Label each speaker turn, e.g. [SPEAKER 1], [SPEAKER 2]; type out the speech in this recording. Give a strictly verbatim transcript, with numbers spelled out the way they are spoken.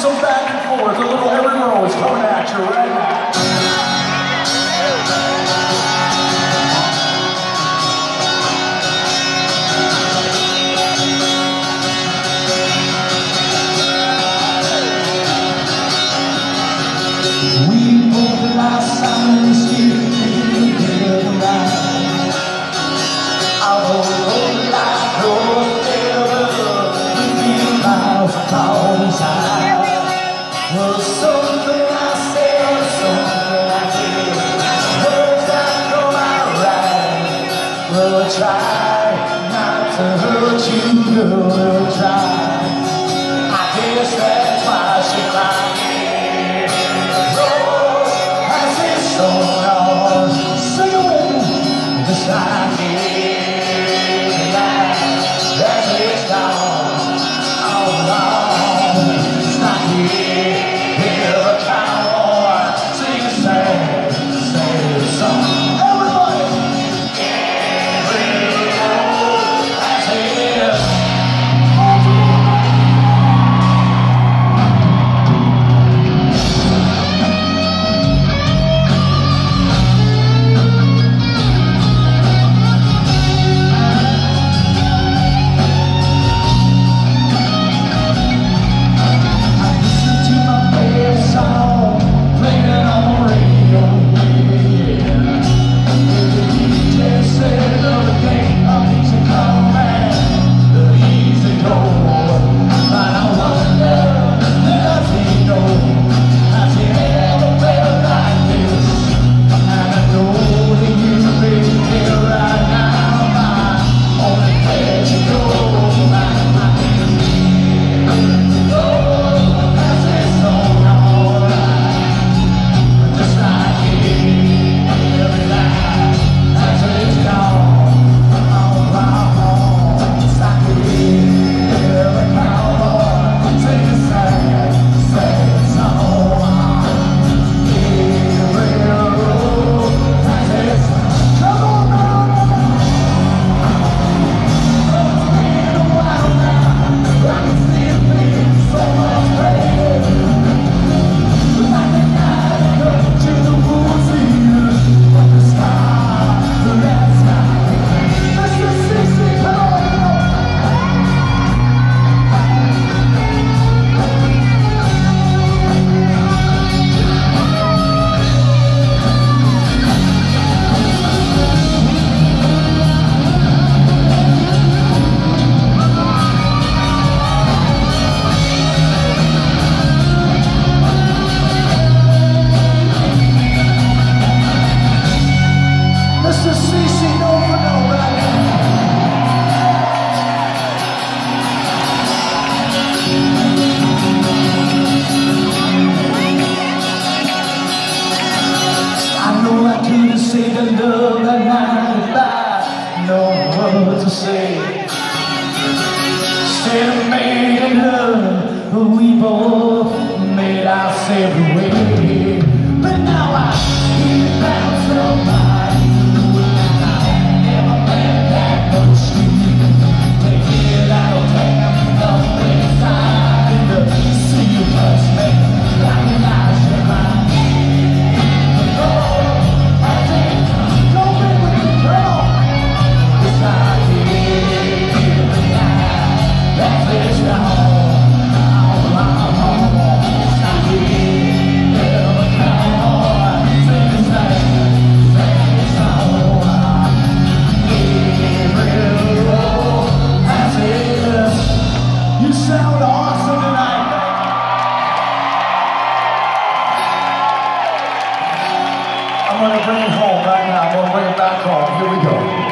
[SPEAKER 1] some back and forth. A little every row is coming at you right now. We both lost something still together right. Our whole life goes together. We feel miles apart inside. Well, something I said, something I did, words that come out right. Well, I try not to hurt you, girl, we'll try. I guess that's why she cried. Just like it, that's it's gone, all along. It's like it, hear a cowboy sing a sad, sad song. Everybody, every road has it. Mister C C, no for no, right now. I know I couldn't say the love that night goodbye, no words to say. Instead of making love, we both made our separate way. But now I keep bound somebody. You sound awesome tonight. I'm gonna bring it home right now. I'm gonna bring it back home. Here we go.